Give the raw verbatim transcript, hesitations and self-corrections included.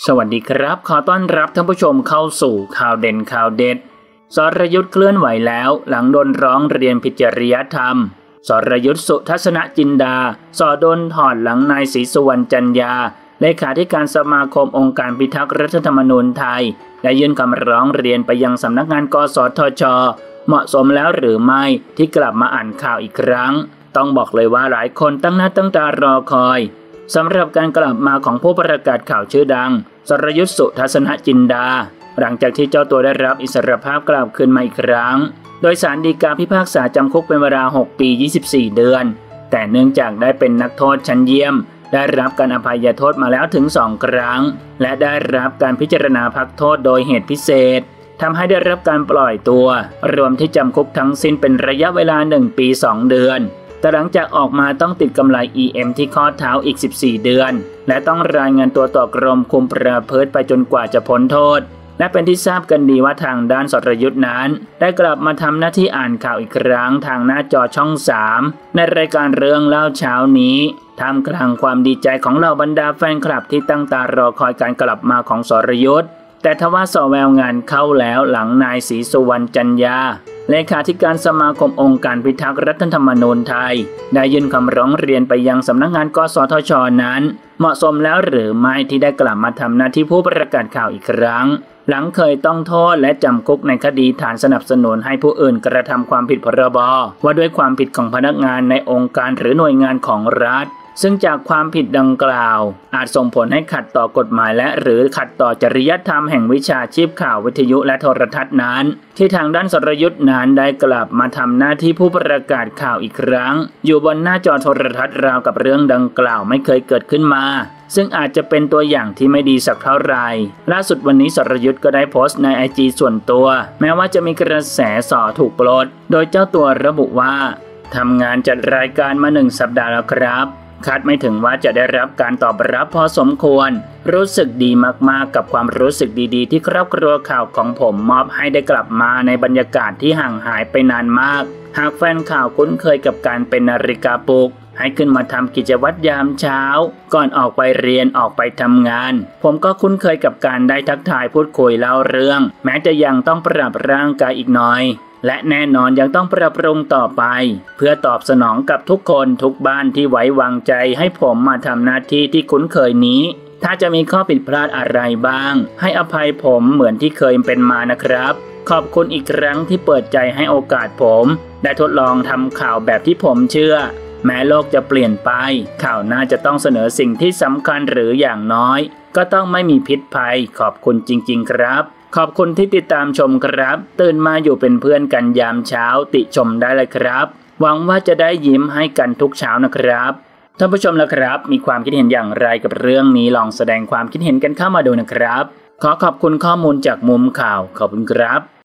สวัสดีครับขอต้อนรับท่านผู้ชมเข้าสู่ข่าวเด่นข่าวเด็ดสรยุทธเคลื่อนไหวแล้วหลังโดนร้องเรียนผิดจริยธรรมสรยุทธสุทัศนจินดาสอโดนถอดหลังนายศรีสุวรรณจันยาเลขาธิการสมาคมองค์การพิทักษ์รัฐธรรมนูญไทยได้ยื่นคำร้องเรียนไปยังสำนักงานกสทช.เหมาะสมแล้วหรือไม่ที่กลับมาอ่านข่าวอีกครั้งต้องบอกเลยว่าหลายคนตั้งหน้าตั้งตารอคอยสำหรับการกลับมาของผู้ประกาศข่าวชื่อดังสรยุทธสุทัศนจินดาหลังจากที่เจ้าตัวได้รับอิสรภาพกลับคืนมาอีกครั้งโดยศาลฎีกาพิพากษาจำคุกเป็นเวลาหกปียี่สิบสี่เดือนแต่เนื่องจากได้เป็นนักโทษชั้นเยี่ยมได้รับการอภัยโทษมาแล้วถึงสองครั้งและได้รับการพิจารณาพักโทษโดยเหตุพิเศษทำให้ได้รับการปล่อยตัวรวมที่จำคุกทั้งสิ้นเป็นระยะเวลาหนึ่งปีสองเดือนแต่หลังจากออกมาต้องติดกำไร อี เอ็ม ที่ข้อเท้าอีกสิบสี่เดือนและต้องรายงานตัวต่อกรมคุมประพฤติไปจนกว่าจะพ้นโทษและเป็นที่ทราบกันดีว่าทางด้านสรยุทธนั้นได้กลับมาทำหน้าที่อ่านข่าวอีกครั้งทางหน้าจอช่องสามในรายการเรื่องเล่าเช้านี้ท่ามกลางความดีใจของเหล่าบรรดาแฟนคลับที่ตั้งตารอคอยการกลับมาของสรยุทธแต่ทว่าสอแววงานเข้าแล้วหลังนายศรีสุวรรณจันยาเลขาธิการสมาคมองค์การพิทักษ์รัฐธรรมนูญไทยได้ยื่นคำร้องเรียนไปยังสำนักงานกสทช.นั้นเหมาะสมแล้วหรือไม่ที่ได้กลับมาทำหน้าที่ผู้ประกาศข่าวอีกครั้งหลังเคยต้องโทษและจำคุกในคดีฐานสนับสนุนให้ผู้อื่นกระทำความผิดพรบว่าด้วยความผิดของพนักงานในองค์การหรือหน่วยงานของรัฐซึ่งจากความผิดดังกล่าวอาจส่งผลให้ขัดต่อกฎหมายและหรือขัดต่อจริยธรรมแห่งวิชาชีพข่าววิทยุและโทรทัศน์นั้นที่ทางด้านสรยุทธนั้นได้กลับมาทำหน้าที่ผู้ประกาศข่าวอีกครั้งอยู่บนหน้าจอโทรทัศน์ราวกับเรื่องดังกล่าวไม่เคยเกิดขึ้นมาซึ่งอาจจะเป็นตัวอย่างที่ไม่ดีสักเท่าไหร่ล่าสุดวันนี้สรยุทธก็ได้โพสต์ใน ไอ จี ส่วนตัวแม้ว่าจะมีกระแสส่อถูกปลดโดยเจ้าตัวระบุว่าทำงานจัดรายการมาหนึ่งสัปดาห์แล้วครับคาดไม่ถึงว่าจะได้รับการตอบรับพอสมควรรู้สึกดีมากๆกับความรู้สึกดีๆที่ครอบครัวข่าวของผมมอบให้ได้กลับมาในบรรยากาศที่ห่างหายไปนานมากหากแฟนข่าวคุ้นเคยกับการเป็นนาฬิกาปลุกให้ขึ้นมาทำกิจวัตรยามเช้าก่อนออกไปเรียนออกไปทำงานผมก็คุ้นเคยกับการได้ทักทายพูดคุยเล่าเรื่องแม้จะยังต้องปรับร่างกายอีกหน่อยและแน่นอนยังต้องปรับปรุงต่อไปเพื่อตอบสนองกับทุกคนทุกบ้านที่ไว้วางใจให้ผมมาทำหน้าที่ที่คุ้นเคยนี้ถ้าจะมีข้อผิดพลาดอะไรบ้างให้อภัยผมเหมือนที่เคยเป็นมานะครับขอบคุณอีกครั้งที่เปิดใจให้โอกาสผมได้ทดลองทำข่าวแบบที่ผมเชื่อแม้โลกจะเปลี่ยนไปข่าวน่าจะต้องเสนอสิ่งที่สำคัญหรืออย่างน้อยก็ต้องไม่มีพิษภัยขอบคุณจริงๆครับขอบคุณที่ติดตามชมครับตื่นมาอยู่เป็นเพื่อนกันยามเช้าติชมได้เลยครับหวังว่าจะได้ยิ้มให้กันทุกเช้านะครับท่านผู้ชมละครับมีความคิดเห็นอย่างไรกับเรื่องนี้ลองแสดงความคิดเห็นกันเข้ามาดูนะครับขอขอบคุณข้อมูลจากมุมข่าวขอบคุณครับ